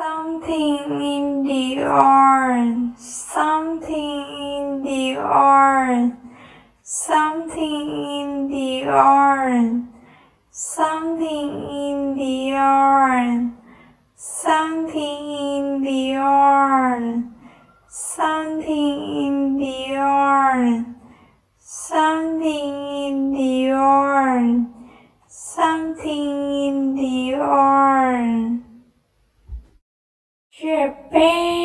something in the air, something in the air, something in the air, something in the air, something in the air, something in the air, something in the air, something in the air. Japan.